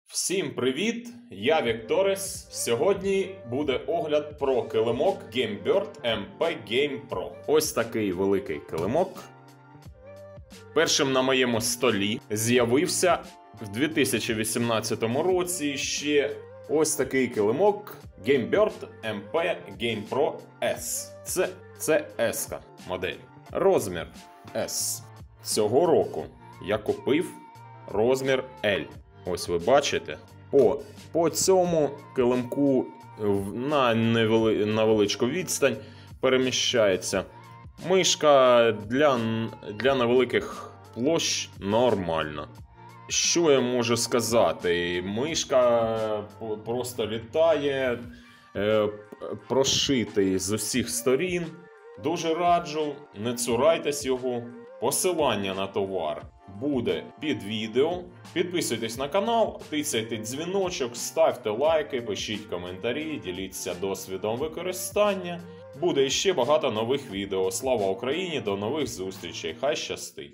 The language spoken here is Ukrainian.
Всім привіт! Я Вікторис. Сьогодні буде огляд про килимок Gamebird MP Game Pro. Ось такий великий килимок. Першим на моєму столі з'явився в 2018 році ще ось такий килимок Gamebird MP Game Pro S. Це S-ка модель. Розмір S. Цього року я купив розмір L. Ось ви бачите, по цьому килимку на невеличку відстань переміщається. Мишка для невеликих площ нормальна. Що я можу сказати? Мишка просто літає, прошитий з усіх сторін. Дуже раджу, не цурайтесь його. Посилання на товар буде під відео. Підписуйтесь на канал, тицяйте дзвіночок, ставте лайки, пишіть коментарі, діліться досвідом використання. Буде іще багато нових відео. Слава Україні! До нових зустрічей! Хай щастить!